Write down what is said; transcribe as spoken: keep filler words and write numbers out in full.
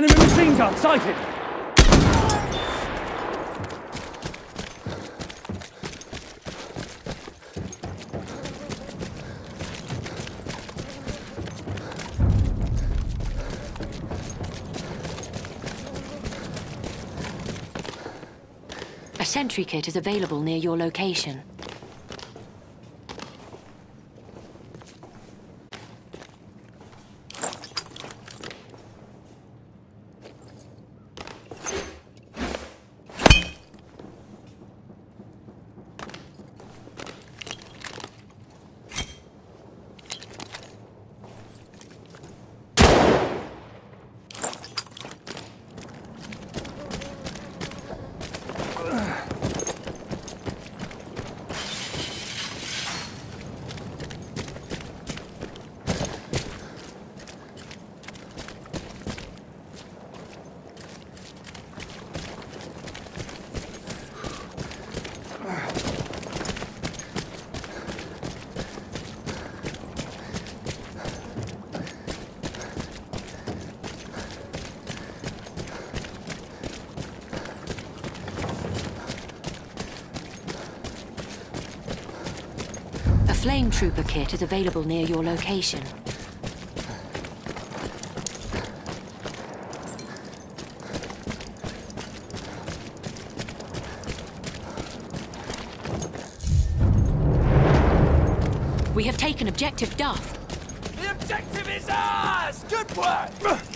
Enemy machine gun sighted! A sentry kit is available near your location. A flame trooper kit is available near your location. We have taken objective Duff. The objective is ours! Good work!